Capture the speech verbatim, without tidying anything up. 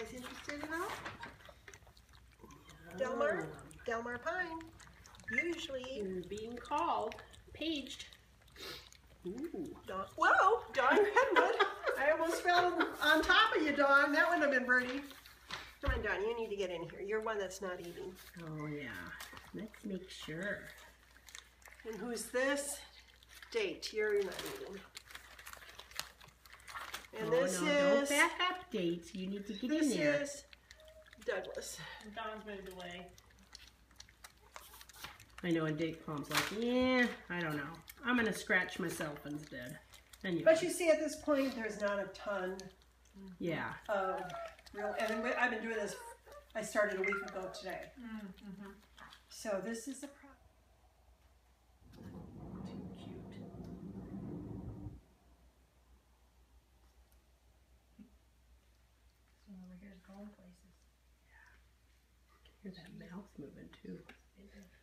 guys interested at all? Delmar? Delmar Pine. Usually. You're being called. Paged. Ooh. Dawn. Whoa! Dawn Redwood. I almost fell on top of you, Dawn. That wouldn't have been pretty. Come on, Dawn. You need to get in here. You're one that's not eating. Oh, yeah. Let's make sure. And who's this? Date. You're not eating. And oh, this no, is... don't back up, Date. You need to get this in there. This is Douglas. Dawn's moved away. I know, and Date Palm's like, yeah, I don't know. I'm going to scratch myself instead. Anyway. But you see, at this point, there's not a ton yeah. of real... And I've been doing this... I started a week ago today. Mm-hmm. So this is the problem. Too cute. So over here's going places. Hear that mouth moving too.